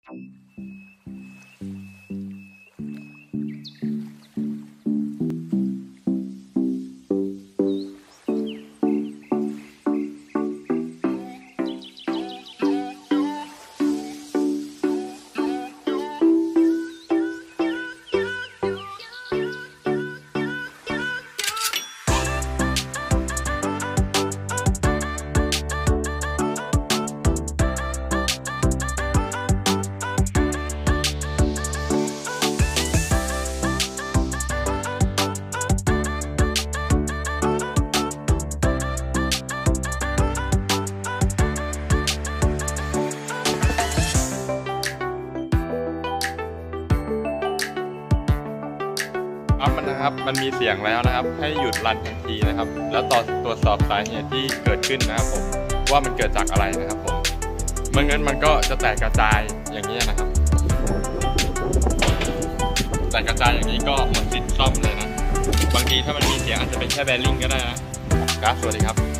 มันมีเสียงแล้วนะครับให้หยุดรันทันทีนะครับแล้วตรวจสอบสาเหตุที่เกิดขึ้นนะครับผมว่ามันเกิดจากอะไรนะครับผมไม่งั้นมันก็จะแตกกระจายอย่างนี้นะครับแตกกระจายอย่างนี้ก็หมดสิทธิ์ซ่อมเลยนะบางทีถ้ามันมีเสียงอาจจะเป็นแค่แบริ่งก็ได้นะครับสวัสดีครับ